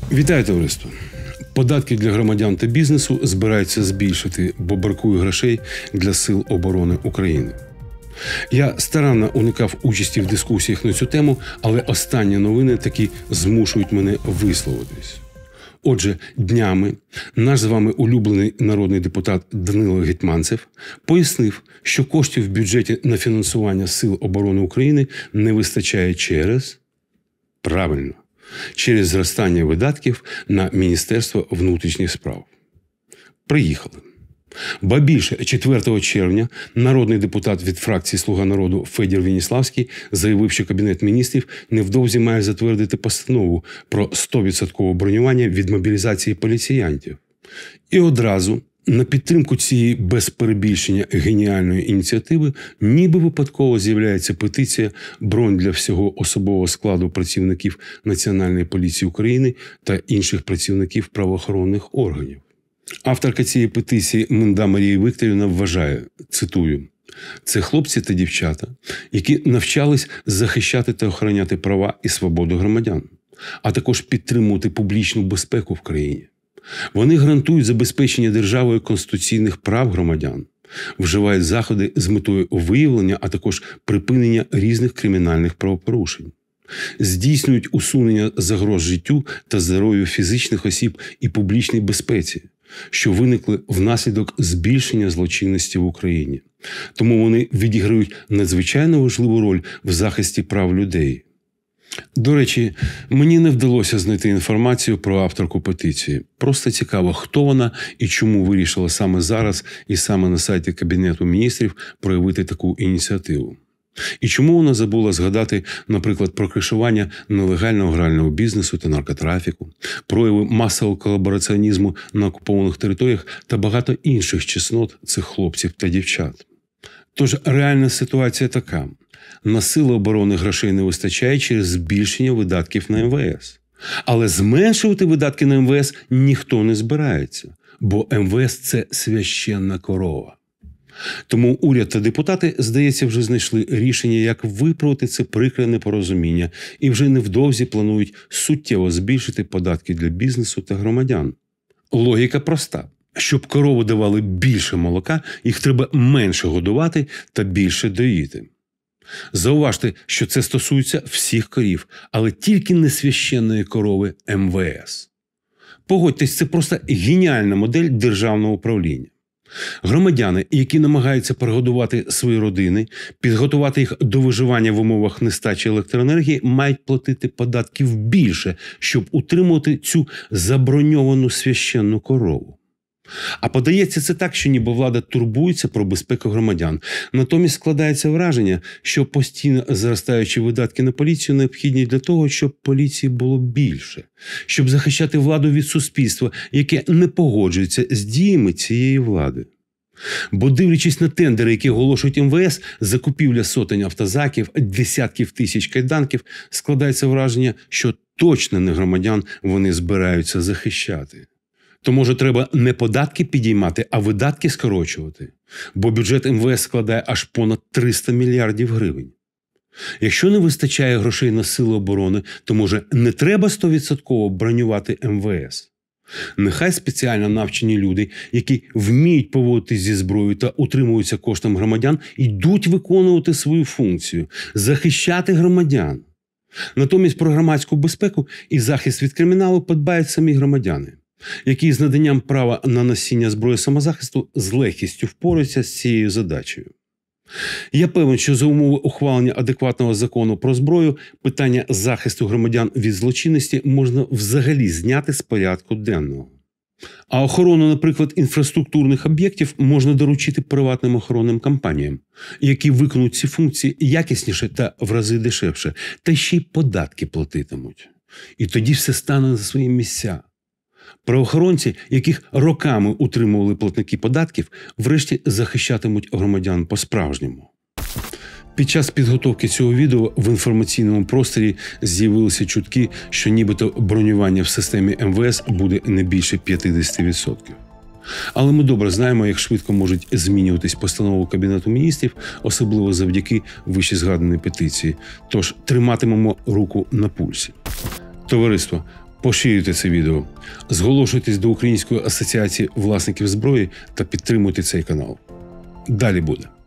Вітаю, товариство! Податки для громадян та бізнесу збираються збільшити, бо бракує грошей для Сил оборони України. Я старанно уникав участі в дискусіях на цю тему, але останні новини таки змушують мене висловитись. Отже, днями наш з вами улюблений народний депутат Данило Гетманцев пояснив, що коштів в бюджеті на фінансування Сил оборони України не вистачає через зростання видатків на Міністерство внутрішніх справ. Приїхали. Ба більше, 4 червня народний депутат від фракції «Слуга народу» Федір Веніславський заявив, що Кабінет міністрів невдовзі має затвердити постанову про 100% бронювання від мобілізації поліціянтів. І одразу на підтримку цієї без перебільшення геніальної ініціативи ніби випадково з'являється петиція «Бронь для всього особового складу працівників Національної поліції України та інших працівників правоохоронних органів». Авторка цієї петиції Минда Марія Вікторівна вважає, цитую, «Це хлопці та дівчата, які навчались захищати та охороняти права і свободу громадян, а також підтримувати публічну безпеку в країні. Вони гарантують забезпечення державою конституційних прав громадян, вживають заходи з метою виявлення, а також припинення різних кримінальних правопорушень, здійснюють усунення загроз життю та здоров'ю фізичних осіб і публічній безпеці, що виникли внаслідок збільшення злочинності в Україні. Тому вони відіграють надзвичайно важливу роль в захисті прав людей». До речі, мені не вдалося знайти інформацію про авторку петиції. Просто цікаво, хто вона і чому вирішила саме зараз і саме на сайті Кабінету міністрів проявити таку ініціативу. І чому вона забула згадати, наприклад, про кришування нелегального грального бізнесу та наркотрафіку, прояви масового колабораціонізму на окупованих територіях та багато інших чеснот цих хлопців та дівчат. Тож реальна ситуація така. На Сили оборони грошей не вистачає через збільшення видатків на МВС. Але зменшувати видатки на МВС ніхто не збирається, бо МВС – це священна корова. Тому уряд та депутати, здається, вже знайшли рішення, як виправити це прикре непорозуміння і вже невдовзі планують суттєво збільшити податки для бізнесу та громадян. Логіка проста. Щоб корови давали більше молока, їх треба менше годувати та більше доїти. Зауважте, що це стосується всіх корів, але тільки не священної корови МВС. Погодьтесь, це просто геніальна модель державного управління. Громадяни, які намагаються прогодувати свої родини, підготувати їх до виживання в умовах нестачі електроенергії, мають платити податків більше, щоб утримувати цю заброньовану священну корову. А подається це так, що ніби влада турбується про безпеку громадян. Натомість складається враження, що постійно зростаючі видатки на поліцію необхідні для того, щоб поліції було більше, щоб захищати владу від суспільства, яке не погоджується з діями цієї влади. Бо дивлячись на тендери, які оголошують МВС, закупівля сотень автозаків, десятків тисяч кайданків, складається враження, що точно не громадян вони збираються захищати. То, може, треба не податки підіймати, а видатки скорочувати? Бо бюджет МВС складає аж понад 300 мільярдів гривень. Якщо не вистачає грошей на Сили оборони, то, може, не треба 100% бронювати МВС? Нехай спеціально навчені люди, які вміють поводитись зі зброєю та утримуються коштом громадян, йдуть виконувати свою функцію – захищати громадян. Натомість про громадську безпеку і захист від криміналу подбають самі громадяни, які з наданням права на носіння зброї самозахисту з легкістю впораються з цією задачею. Я певен, що за умови ухвалення адекватного закону про зброю питання захисту громадян від злочинності можна взагалі зняти з порядку денного. А охорону, наприклад, інфраструктурних об'єктів можна доручити приватним охоронним компаніям, які виконують ці функції якісніше та в рази дешевше, та ще й податки платитимуть. І тоді все стане на свої місця. Правоохоронці, яких роками утримували платники податків, врешті захищатимуть громадян по-справжньому. Під час підготовки цього відео в інформаційному просторі з'явилися чутки, що нібито бронювання в системі МВС буде не більше 50%. Але ми добре знаємо, як швидко можуть змінюватись постанови Кабінету міністрів, особливо завдяки вищезгаданій петиції. Тож триматимемо руку на пульсі. Товариство, Поширюйте це відео, зголошуйтесь до Української асоціації власників зброї та підтримуйте цей канал. Далі буде.